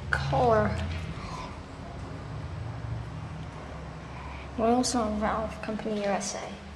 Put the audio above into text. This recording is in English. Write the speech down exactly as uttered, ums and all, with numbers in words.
Kohler. Royal Song Valve Company U S A.